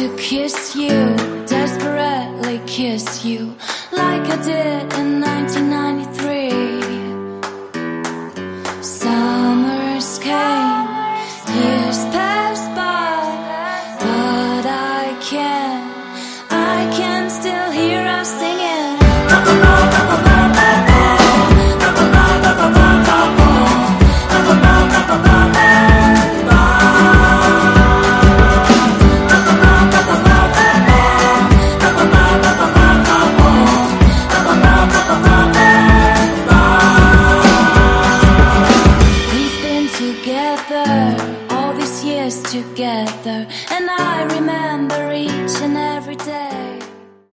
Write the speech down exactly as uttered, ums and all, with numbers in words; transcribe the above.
to kiss you, desperately kiss you, like I did in nineteen ninety-three. Summers came, years passed by, but I can, I can still hear us singing. All these years together, and I remember each and every day.